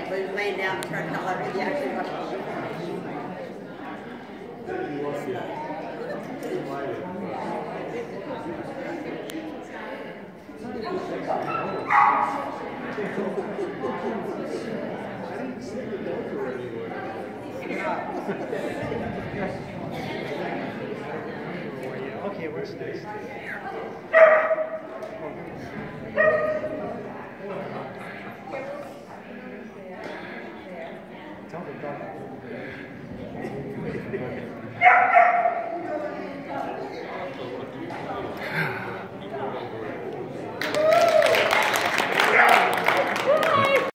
head, but he was laying down and trying to tell her he actually watched the show. Okay, where's this?